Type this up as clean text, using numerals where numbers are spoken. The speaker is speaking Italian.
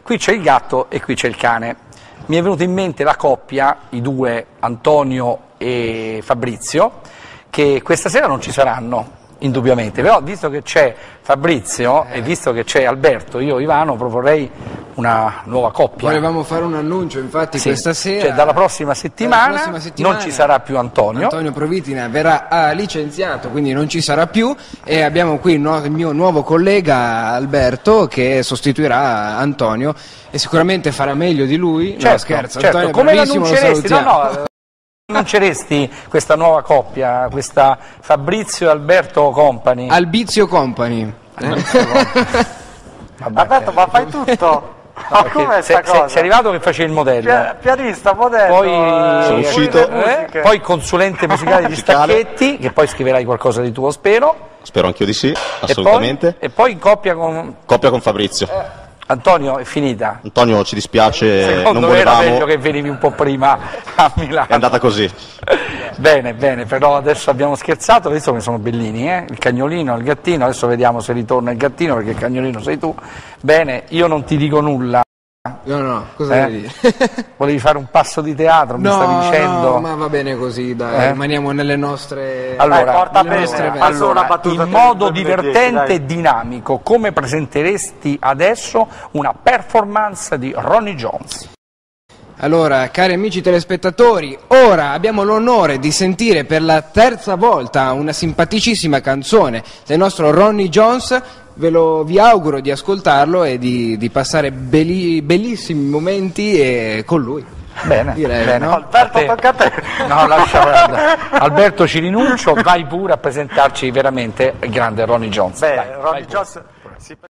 qui c'è il gatto e qui c'è il cane. Mi è venuta in mente la coppia, i due, Antonio e Fabrizio, che questa sera non ci saranno, indubbiamente, però visto che c'è Fabrizio e visto che c'è Alberto, io Ivano proporrei una nuova coppia. Volevamo fare un annuncio, infatti, sì, questa sera. Cioè dalla prossima settimana non ci sarà più Antonio. Antonio Provitina verrà licenziato, quindi non ci sarà più, e abbiamo qui il mio nuovo collega Alberto che sostituirà Antonio e sicuramente farà meglio di lui. Certo, no, scherzo, certo. Antonio Come bravissimo, l'annunceresti? Annunceresti questa nuova coppia, questa Fabrizio e Alberto Company? Albizio Company. Alberto, ma fai tutto? Ma com'è sta cosa? Sei arrivato che facevi il modello, pianista, modello, poi, sono uscito, poi consulente musicale di Stacchetti, che poi scriverai qualcosa di tuo, spero. Spero anch'io di sì, assolutamente. E poi in coppia con Fabrizio. Antonio, è finita. Antonio, ci dispiace, Secondo non me era volevamo. meglio che venivi un po' prima a Milano. È andata così. Bene, però adesso abbiamo scherzato, visto che sono bellini, il cagnolino e il gattino, adesso vediamo se ritorna il gattino, perché il cagnolino sei tu. Bene, io non ti dico nulla. No, cosa devi dire? Volevi fare un passo di teatro, mi stavi dicendo? No, ma va bene così, dai, rimaniamo nelle nostre... Allora, porta bene, in modo divertente e dinamico, come presenteresti adesso una performance di Ronnie Jones? Allora, cari amici telespettatori, ora abbiamo l'onore di sentire per la terza volta una simpaticissima canzone del nostro Ronnie Jones. Vi auguro di ascoltarlo e di passare bellissimi momenti con lui. Bene, bene. No? Alberto, tocca a te. No, lascia perdere. Alberto, ci rinuncio, vai pure a presentarci veramente il grande Ronnie Jones. Beh, Ronnie Jones